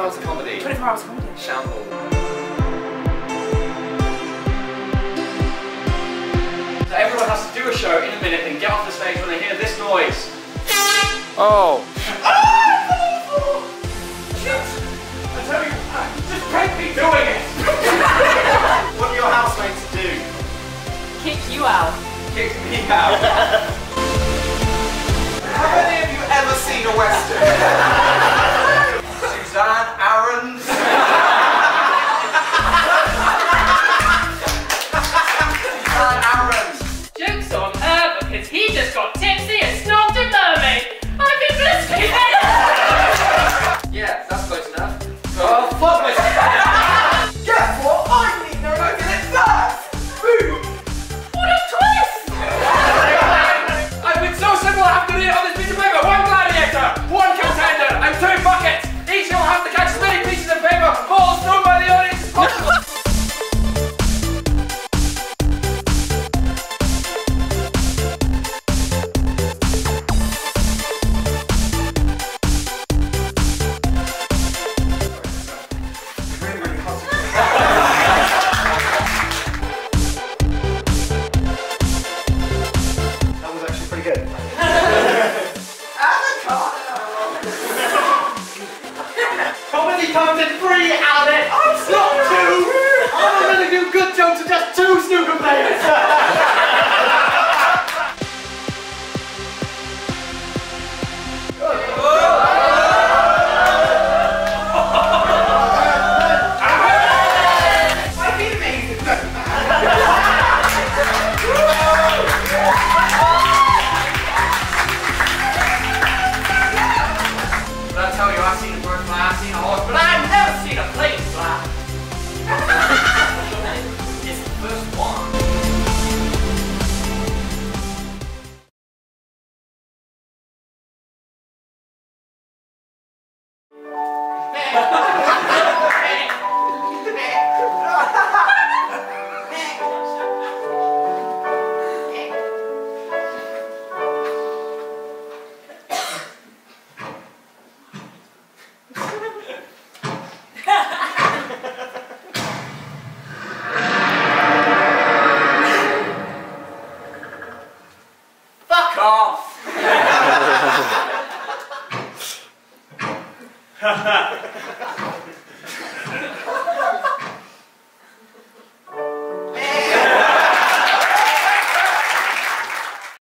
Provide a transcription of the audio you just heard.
hours of comedy. 24 hours of comedy. Shambles. So everyone has to do a show in a minute and get off the stage when they hear this noise. Oh. I tell you, just take me doing it! What do your housemates do? Kick you out. Kick me out. Have any of you ever seen a Western? Suzanne Aaron's? Suzanne Aaron's. Joke's on her because he just got tipsy and snogged a mermaid. I've been listening. Yeah, that's close enough. Oh, fuck myself! Guess what? I need no more than that! Boom! What a twist! I've been so simple I have to read it on this piece of paper. One gladiator, one contender, and two buckets. Each will have to catch as many pieces of paper, balls thrown by the audience as possible. Comedy comes in 3 out of it! It's not 2! I'm gonna do good jokes with just 2 snooker players! I'd be amazing! But I tell you, I've seen a bird fly, I've seen a horse, but I've never seen a plane fly. It's the first one. Fuck off!